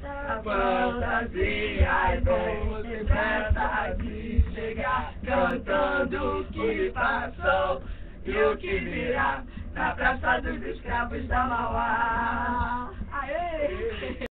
A fantasia é bom, você presta de chegar cantando o que passou e o que virá na Praça dos Escravos da Mauá. Aê!